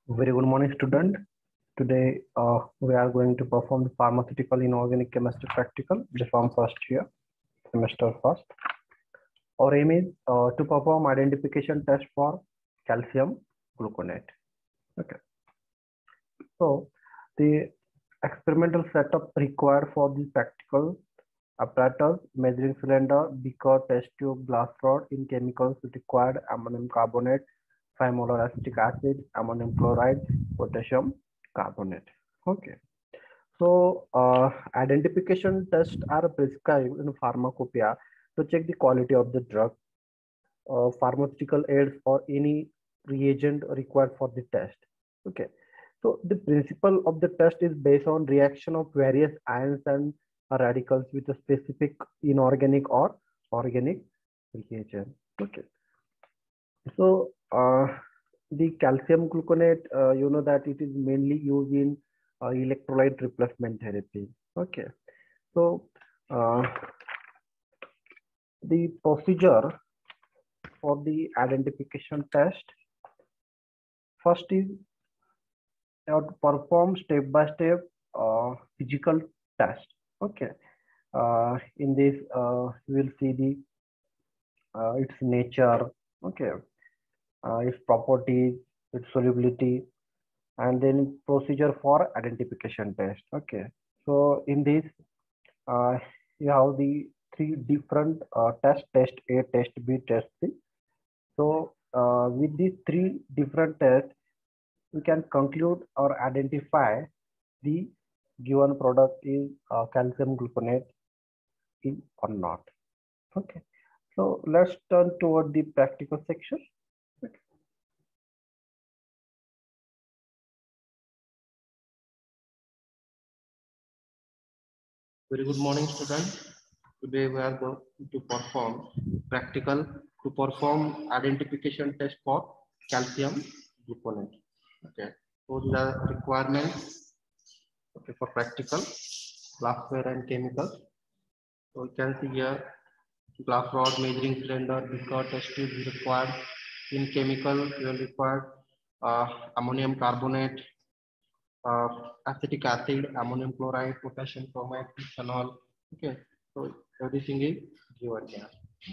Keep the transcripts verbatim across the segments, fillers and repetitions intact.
Very good morning, student. Today uh, we are going to perform the pharmaceutical inorganic chemistry practical just from first year, semester first. Our aim is uh, to perform identification test for calcium gluconate. Okay. So the experimental setup required for the practical apparatus, measuring cylinder, beaker, test tube, glass rod in chemicals required ammonium carbonate, five molar acetic acid, ammonium chloride, potassium carbonate. Okay. So uh, identification tests are prescribed in pharmacopoeia to check the quality of the drug, uh, pharmaceutical aids, or any reagent required for the test. Okay. So the principle of the test is based on reaction of various ions and radicals with a specific inorganic or organic reagent. Okay. So uh, the calcium gluconate, uh, you know that it is mainly used in uh, electrolyte replacement therapy. Okay. So uh, the procedure for the identification test, first is you have to perform step by step uh, physical test. Okay. Uh, in this, uh, you will see the uh, its nature. Okay. Uh, its properties, its solubility, and then procedure for identification test. Okay. So in this, uh, you have the three different uh, test: test A, test B, test C. So uh, with these three different tests, we can conclude or identify the given product is uh, calcium gluconate is or not. Okay. So let's turn toward the practical section. Okay. Very good morning, students. Today we are going to perform practical to perform identification test for calcium gluconate. Okay, so these are requirements. Okay, for practical glassware and chemicals. So you can see here glass rod, measuring cylinder, beaker, test tube is required. In chemical, you will require uh, ammonium carbonate, uh, acetic acid, ammonium chloride, potassium chromate, ethanol. Okay, so everything is given here.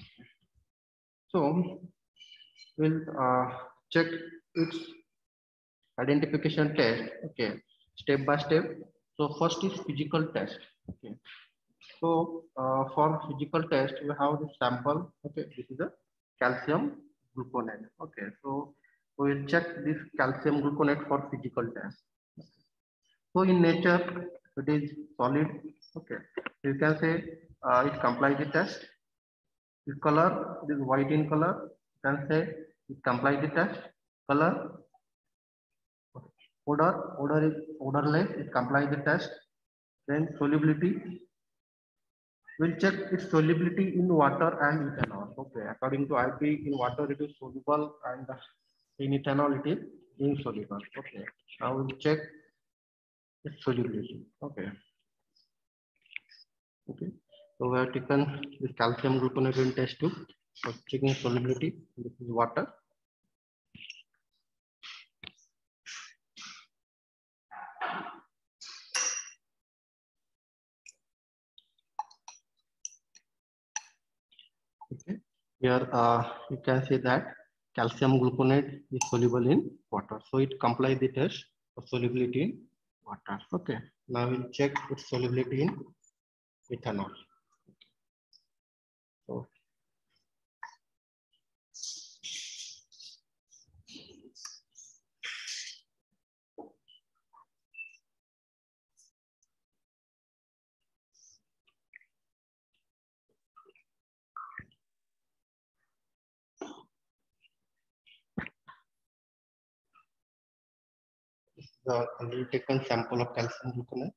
So we'll uh, check its identification test. Okay, step by step. So first is physical test. Okay, so uh, for physical test, we have the sample. Okay, this is a calcium gluconate. Okay, so we will check this calcium gluconate for physical test. So in nature, it is solid. Okay, you can say uh, it complies the test. This color, it is white in color. You can say it complies the test. Color, odor, odor is odorless. It complies the test. Then solubility, we'll check its solubility in water and ethanol. Okay, according to I P, in water it is soluble and in ethanol it is insoluble. Okay, now we'll check its solubility. Okay. Okay, so we have taken this calcium gluconate in test tube for checking solubility. This is water. Okay, here uh, you can see that calcium gluconate is soluble in water, so it complies the test of solubility in water. Okay, now we'll check its solubility in ethanol. So the already taken sample of calcium gluconate.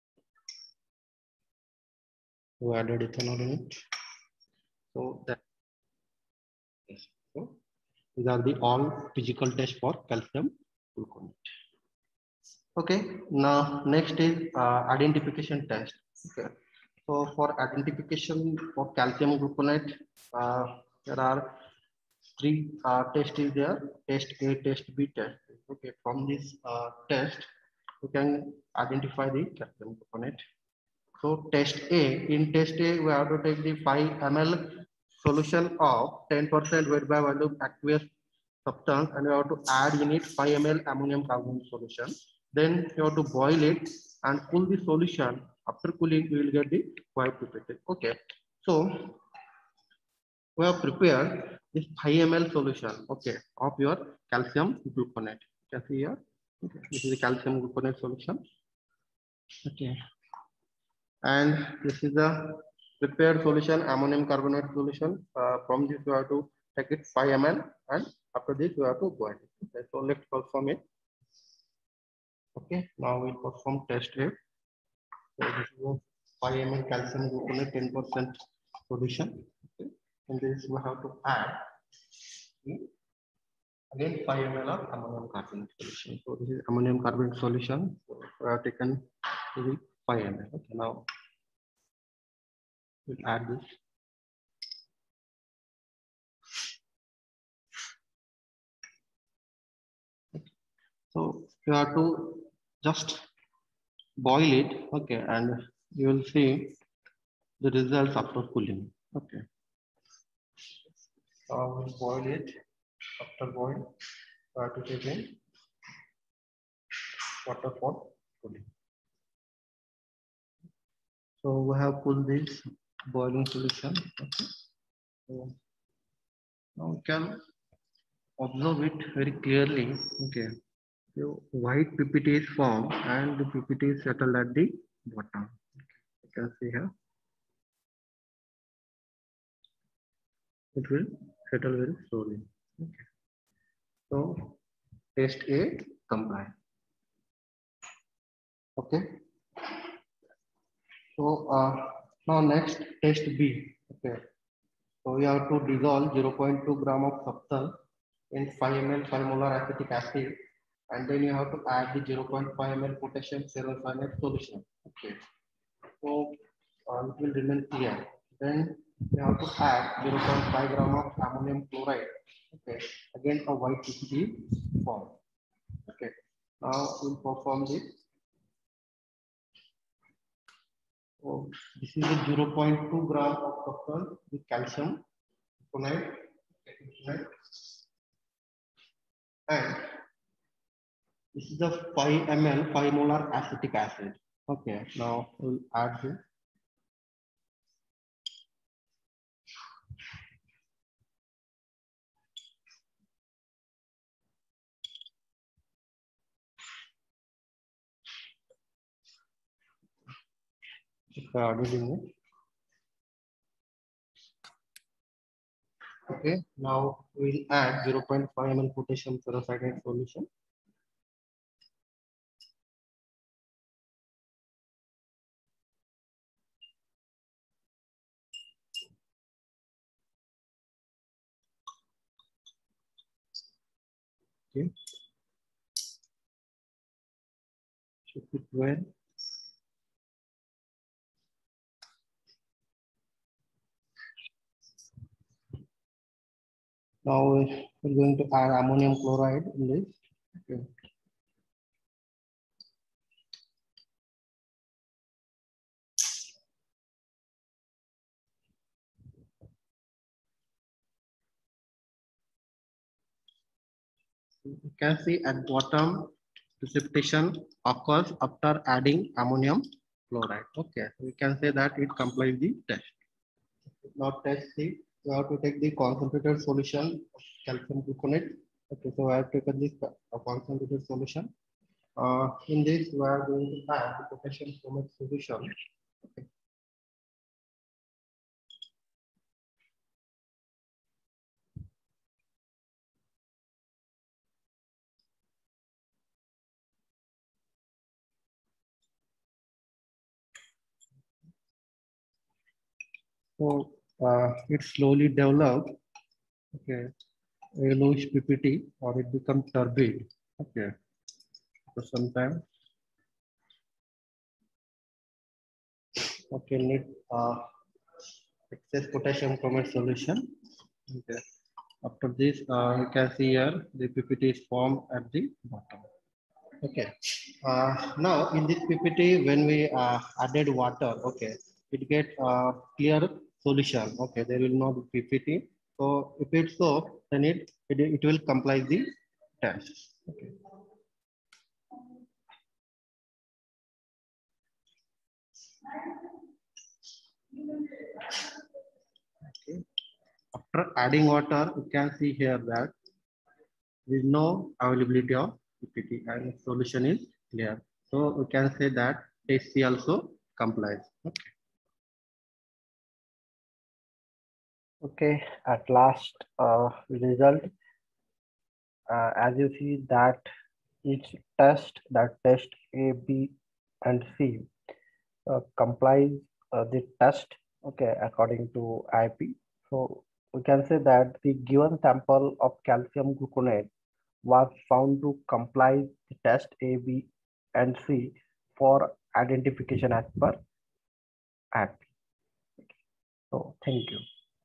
We added ethanol in it. So that yes. So these are the all physical tests for calcium gluconate. Okay, now next is uh, identification test. Okay, so for identification for calcium gluconate, uh, there are three uh, tests is there: test A, test B, test. Okay, from this uh, test, you can identify the calcium component. So test A, in test A, we have to take the five milliliters solution of ten percent weight by volume aqueous substance, and you have to add in it five milliliters ammonium carbonate solution. Then you have to boil it and cool the solution. After cooling, you will get the white pipette. Okay, so we have prepared this five milliliters solution, okay, of your calcium gluconate. You can see here, okay, this is the calcium gluconate solution. Okay, and this is the prepared solution, ammonium carbonate solution. Uh, from this, you have to take it five milliliters, and after this, you have to boil it. Okay, so let's perform it. Okay, now we'll perform test A. So this is a five milliliters calcium gluconate ten percent solution. Okay, and this we have to add again five milliliters of ammonium carbonate solution. So this is ammonium carbonate solution. So we have taken the five milliliters. Okay, now we'll add this. Okay. So you have to just boil it, okay, and you will see the results after cooling. Okay. So we'll boil it. After boil, you have to take in water for cooling. So we have pulled this boiling solution. Okay. So now we can observe it very clearly. Okay. So white P P T is formed and the P P T is settled at the bottom. You can see here. It will settle very slowly. Okay. So test A compliant. Okay. So uh, now next test B. Okay. So we have to dissolve zero point two gram of substance in five milliliters five molar acetic acid, and then you have to add the zero point five milliliters potassium ferrocyanide solution. Okay. So uh, it will remain clear. Then you have to add zero point five gram of ammonium chloride. Okay. Again, a white P P T form. Okay. Now we'll perform this. So this is a zero point two gram of substance with calcium chloride, and this is the five milliliters five molar acetic acid. Okay, now we'll add this. Okay, now we'll add zero point five milliliters potassium ferrocyanide solution. Okay. Check it well. Now we're going to add ammonium chloride in this. Okay. You can see at bottom precipitation occurs after adding ammonium chloride. Okay, we can say that it complies the test. Now test C, you have to take the concentrated solution of calcium gluconate. Okay, so I have taken this uh, concentrated solution. Uh, in this, we are going to add the potassium chromate solution. Okay. So uh, it slowly develops. Okay, yellowish P P T, or it becomes turbid. Okay, so sometimes. Okay, need uh, excess potassium chromate solution. Okay. After this, uh, you can see here the P P T is formed at the bottom. Okay. Uh, now in this P P T, when we uh, added water, okay, it get uh, clear solution. Okay, there will not be P P T. So if it's so, then it it, it will comply the test. Okay. Okay. After adding water, you can see here that there is no availability of P P T and solution is clear. So we can say that test C also complies. Okay. Okay, at last uh, result, uh, as you see that each test, that test A, B, and C uh, complies uh, the test, okay, according to I P. So we can say that the given sample of calcium gluconate was found to comply the test A, B, and C for identification as per I P. Okay. So thank you.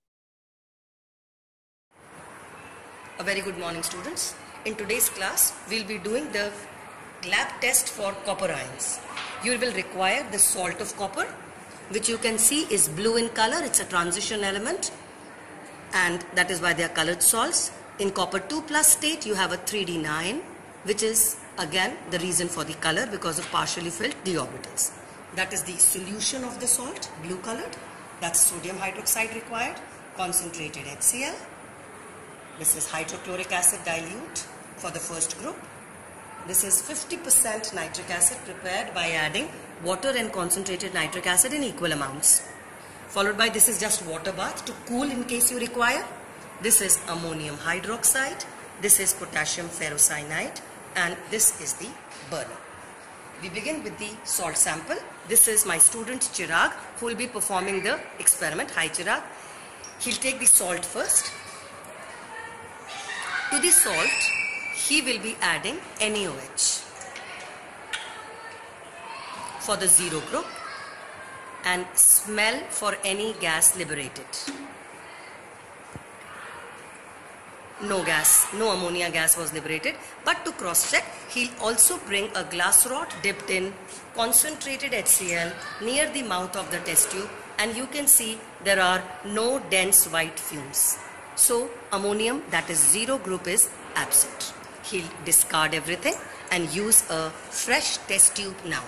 A very good morning, students. In today's class, we'll be doing the lab test for copper ions. You will require the salt of copper, which you can see is blue in color. It's a transition element, and that is why they are colored salts. In copper two plus state, you have a three D nine, which is again the reason for the color because of partially filled d orbitals. That is the solution of the salt, blue colored. That's sodium hydroxide required, concentrated HCl. This is hydrochloric acid dilute for the first group. This is fifty percent nitric acid prepared by adding water and concentrated nitric acid in equal amounts. Followed by this is just water bath to cool in case you require. This is ammonium hydroxide. This is potassium ferrocyanide, and this is the burner. We begin with the salt sample. This is my student Chirag who will be performing the experiment. Hi Chirag. He'll take the salt first. To the salt, he will be adding N A O H for the zero group and smell for any gas liberated. No gas, no ammonia gas was liberated, but to cross check, he'll also bring a glass rod dipped in concentrated HCl near the mouth of the test tube, and you can see there are no dense white fumes. So ammonium, that is zero group, is absent. He'll discard everything and use a fresh test tube now.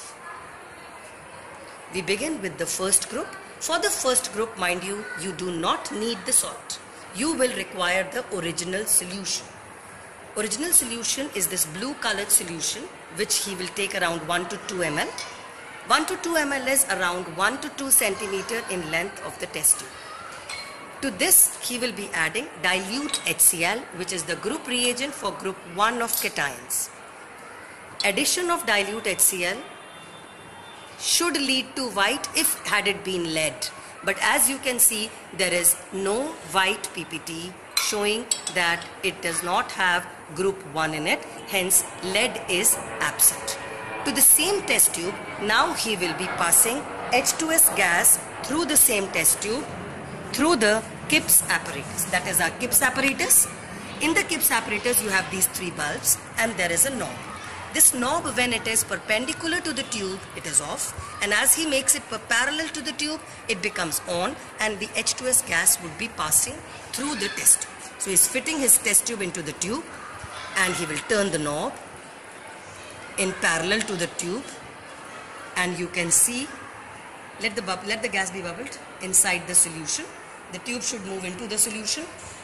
We begin with the first group. For the first group, mind you, you do not need the salt. You will require the original solution. Original solution is this blue colored solution, which he will take around one to two milliliters. one to two milliliters is around one to two centimeter in length of the test tube. To this, he will be adding dilute HCl, which is the group reagent for group one of cations. Addition of dilute HCl should lead to white if had it been lead. But as you can see, there is no white P P T showing that it does not have group one in it. Hence, lead is absent. To the same test tube, now he will be passing H two S gas through the same test tube through the Kips apparatus. That is our Kips apparatus. In the Kips apparatus, you have these three bulbs and there is a knob. This knob, when it is perpendicular to the tube, it is off, and as he makes it parallel to the tube, it becomes on, and the H two S gas would be passing through the test tube. So he's fitting his test tube into the tube, and he will turn the knob in parallel to the tube, and you can see, let the, let the gas be bubbled inside the solution. The tube should move into the solution.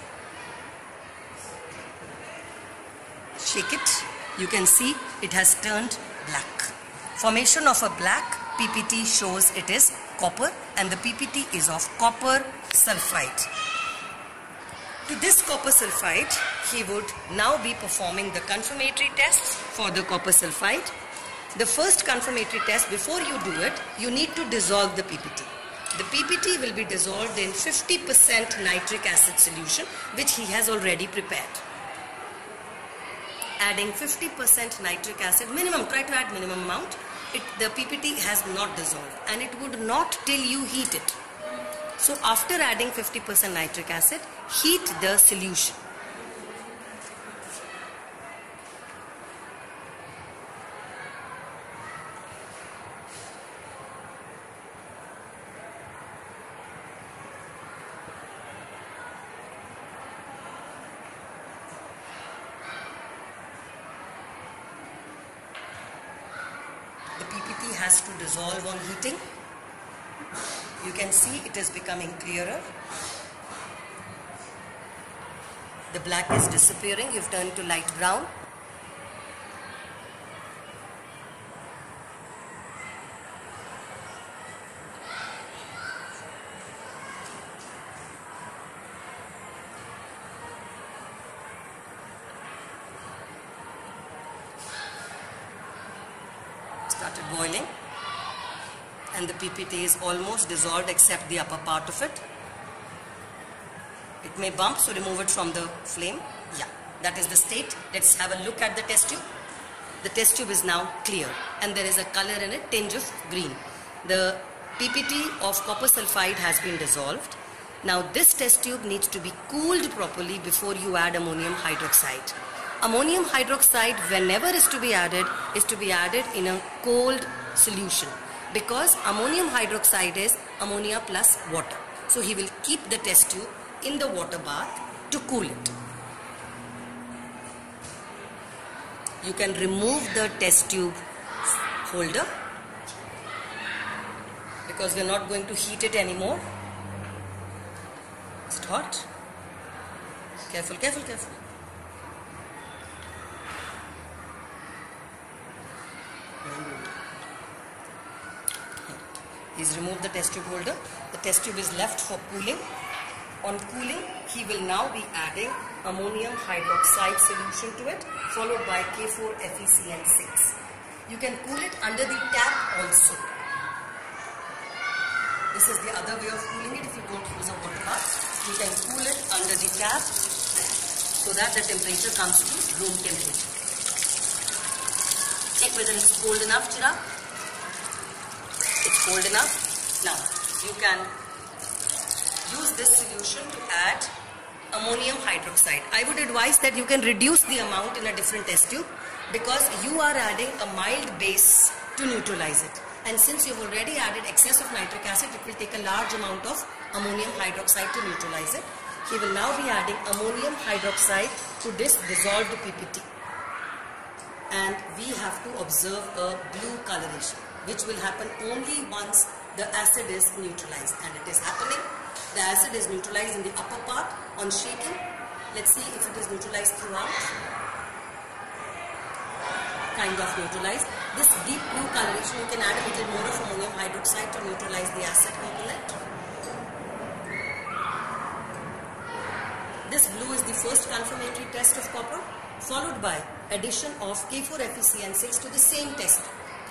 Shake it. You can see it has turned black. Formation of a black P P T shows it is copper, and the P P T is of copper sulfide. To this copper sulfide, he would now be performing the confirmatory tests for the copper sulfide. The first confirmatory test, before you do it, you need to dissolve the P P T. The P P T will be dissolved in fifty percent nitric acid solution, which he has already prepared. Adding fifty percent nitric acid, minimum, try to add minimum amount. It, the P P T has not dissolved, and it would not till you heat it. So after adding fifty percent nitric acid, heat the solution. The P P T has to dissolve on heating. You can see it is becoming clearer. The black is disappearing. You've turned to light brown. Started boiling. And the P P T is almost dissolved except the upper part of it. It may bump, so remove it from the flame. Yeah, that is the state. Let's have a look at the test tube. The test tube is now clear and there is a color in it, tinge of green. The P P T of copper sulfide has been dissolved. Now this test tube needs to be cooled properly before you add ammonium hydroxide. Ammonium hydroxide, whenever is to be added, is to be added in a cold solution, because ammonium hydroxide is ammonia plus water. So he will keep the test tube in the water bath to cool it. You can remove the test tube holder because we are not going to heat it anymore. It's hot. Careful, careful, careful. He's removed the test tube holder. The test tube is left for cooling. On cooling, he will now be adding ammonium hydroxide solution to it, followed by K four F e C n six. You can cool it under the tap also. This is the other way of cooling it if you don't use a water bath. You can cool it under the tap so that the temperature comes to room temperature. Check whether it's cold enough, Chirag. It's cold enough. Now you can use this solution to add ammonium hydroxide. I would advise that you can reduce the amount in a different test tube because you are adding a mild base to neutralize it. And since you've already added excess of nitric acid, it will take a large amount of ammonium hydroxide to neutralize it. He will now be adding ammonium hydroxide to this dissolved P P T. And we have to observe a blue coloration, which will happen only once the acid is neutralized, and it is happening. The acid is neutralized in the upper part. On shaking, let's see if it is neutralized throughout. Kind of neutralized. This deep blue coloration, you can add a little more of ammonium hydroxide to neutralize the acid component. This blue is the first confirmatory test of copper, followed by addition of K four F e C n six to the same test.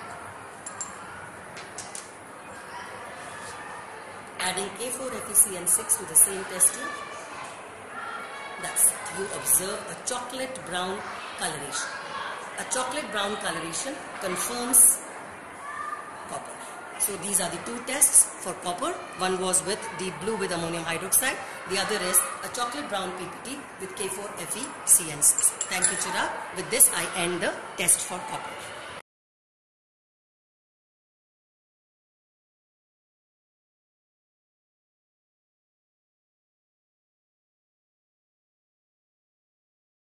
Adding K four F e C n six to the same test tube. That's it. You observe a chocolate brown coloration. A chocolate brown coloration confirms copper. So these are the two tests for copper. One was with the blue with ammonium hydroxide. The other is a chocolate brown P P T with K four F e C n six. Thank you, Chirag. With this, I end the test for copper.